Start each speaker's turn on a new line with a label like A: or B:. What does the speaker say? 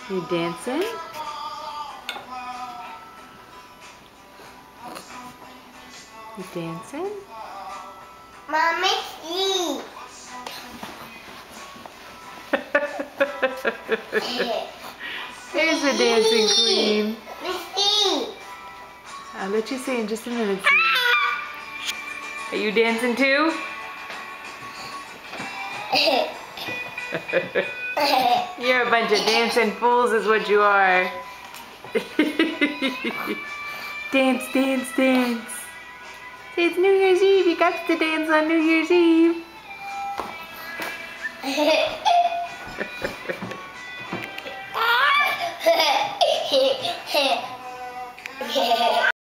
A: You dancing? You dancing?
B: Mommy, see.
A: There's the dancing queen.
B: See.
A: I'll let you see in just a minute. Are you dancing too? You're a bunch of dancing fools is what you are. Dance, dance, dance. Say it's New Year's Eve. You got to dance on New Year's Eve.